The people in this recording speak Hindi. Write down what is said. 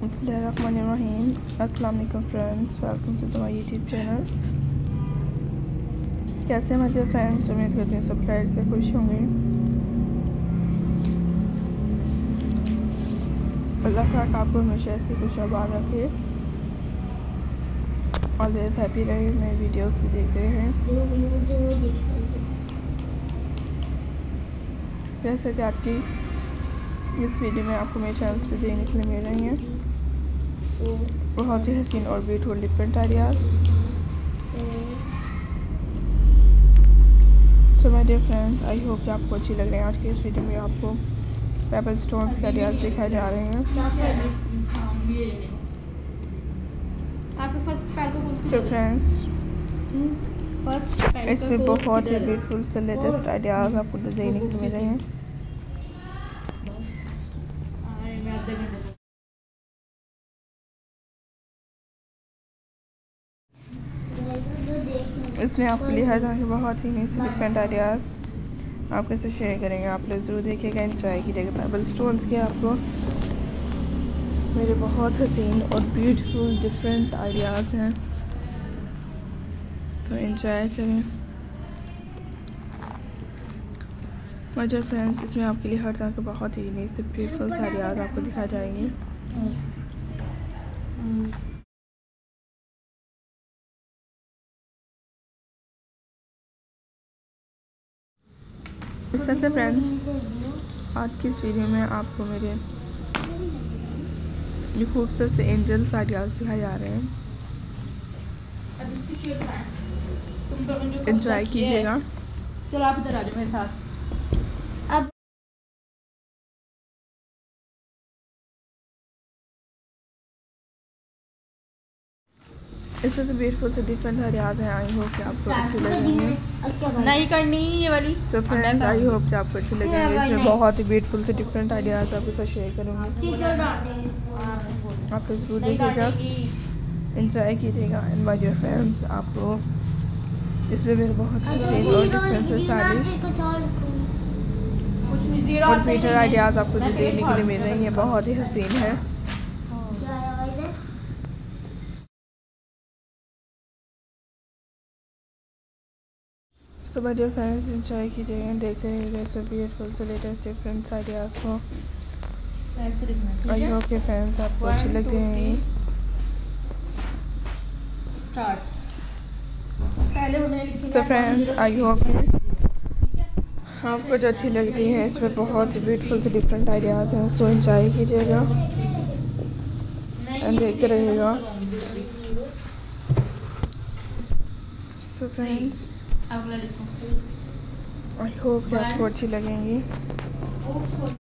बिस्मिल्लाहिर्रहमानिर्रहीम। अस्सलाम वालेकुम friends, welcome to my YouTube channel. कैसे हैं मेरे फ्रेंड्स? उम्मीद करती हूँ सब खैर से खुश होंगे। अल्लाह पाक आपको हमेशा ऐसे खुश आबाद रखे और हैप्पी रहे। मेरे वीडियोस भी देख रहे हैं। जैसे कि आपकी इस वीडियो में आपको मेरे चैनल पे देखने के लिए मिल रही हैं बहुत ही हसीन और ब्यूटीफुल डिफरेंट आइडियाज़। तो my dear friends, I hope कि आपको अच्छी लग रही है। आज की इस वीडियो में आपको पेबल स्टोन्स के आइडियाज़ दिखाए जा रहे हैं। तो फ्रेंड्स, इसमें बहुत ही ब्यूटीफुल से लेटेस्ट आइडियाज़ आपको देखने को मिल रहे हैं। इसमें आपके लिए हर तरह के बहुत ही नए से डिफरेंट आइडियाज़ आपके साथ शेयर करेंगे। आप लोग ज़रूर देखिएगा, एंजॉय कीजिएगा। पेबल स्टोन्स के आपको मेरे बहुत हसीन और ब्यूटीफुल डिफरेंट आइडियाज़ हैं, तो एंजॉय करें माय डियर फ्रेंड्स। इसमें आपके लिए हर तरह के बहुत ही नए से ब्यूटीफुल आइडियाज़ आपको दिखाए जाएंगे। इस तरह से फ्रेंड्स, आज की इस वीडियो में आपको मेरे ये खूबसूरत से एंजल्स आइडियाज़ दिखाए जा रहे हैं। एंजॉय कीजिएगा। चलो आप इधर आ जाओ मेरे साथ। अब इससे तो ब्यूटीफुल से डिफरेंट आइडियाज़ हैं। आई होप कि आपको अच्छी लगेंगे। नहीं करनी ये वाली। तो फ्रेंड्स, आई होप कि आपको अच्छी लगेंगे। इसमें बहुत ही ब्यूटीफुल से डिफरेंट आइडियाज़ आपके साथ शेयर करूँगी। आप लोग ज़रूर देखिएगा, एंजॉय कीजिएगा। एंड माय डियर फ्रेंड्स, आपको इसमें मेरे बहुत ही और डिफरेंट से स्टाइलिश और बेटर आइडियाज़ आपको जो देखने के लिए मिल रही हैं, बहुत ही हसीन है। तो माय डियर फ्रेंड्स, एंजॉय कीजिएगा, देखते रहिएगा इसमें ब्यूटीफुल से लेटेस्ट डिफरेंट आइडियाज़ को। आई होप के फ्रेंड्स आपको अच्छी लगती हैं। तो फ्रेंड्स, आई होप आपको जो अच्छी लगती है। इसमें बहुत ही ब्यूटीफुल से डिफरेंट आइडियाज़ हैं, सो एंजॉय कीजिएगा एंड देखते रहिएगा। सो फ्रेंड्स, आई होप कि आपको अच्छी लगेंगी।